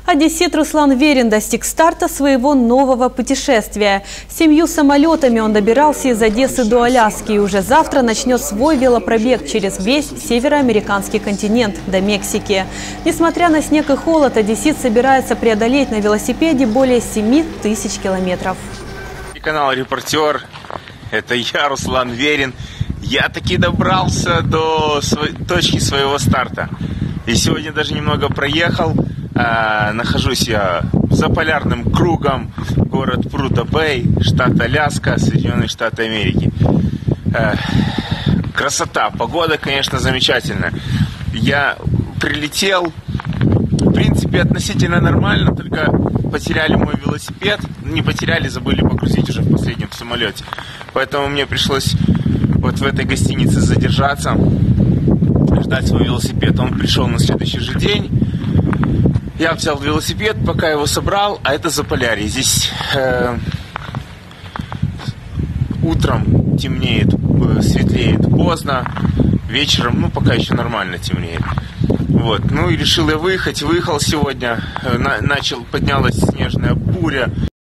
Одессит Руслан Верин достиг старта своего нового путешествия. 7 самолетами он добирался из Одессы до Аляски и уже завтра начнет свой велопробег через весь североамериканский континент до Мексики. Несмотря на снег и холод, одессит собирается преодолеть на велосипеде более 7000 километров. Канал «Репортер». Это я, Руслан Верин. Я таки добрался до точки своего старта. И сегодня даже немного проехал. Нахожусь я за полярным кругом, город Пруто-Бэй, штат Аляска, Соединенные Штаты Америки. Красота, погода, конечно, замечательная. Я прилетел, в принципе, относительно нормально, только потеряли мой велосипед. Не потеряли, забыли погрузить уже в последнем самолете. Поэтому мне пришлось вот в этой гостинице задержаться, ждать свой велосипед. Он пришел на следующий же день. Я взял велосипед, пока его собрал, а это Заполярье. Здесь утром темнеет, светлеет поздно, вечером, пока еще нормально темнеет. Вот, и решил я выехать, выехал сегодня, поднялась снежная буря.